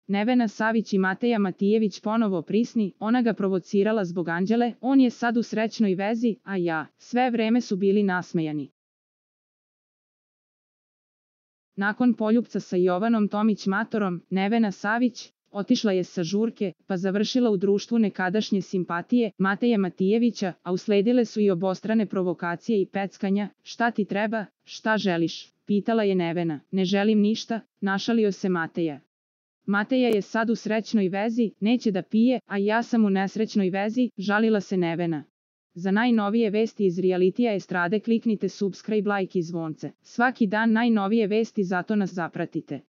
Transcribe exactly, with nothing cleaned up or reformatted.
Nevena Savić i Mateja Matijević ponovo prisni, ona ga provocirala zbog Anđele, on je sad u srećnoj vezi, a ja, sve vreme su bili nasmejani. Nakon poljupca sa Jovanom Tomić Matorom, Nevena Savić otišla je sa žurke, pa završila u društvu nekadašnje simpatije Mateje Matijevića, a usledile su i obostrane provokacije i peckanja. Šta ti treba, šta želiš? Pitala je Nevena. Ne želim ništa, našalio se Mateja. Mateja je sad u srećnoj vezi, neće da pije, a ja sam u nesrećnoj vezi, žalila se Nevena. Za najnovije vesti iz realitija estrade kliknite subscribe, like i zvonce. Svaki dan najnovije vesti, zato nas zapratite.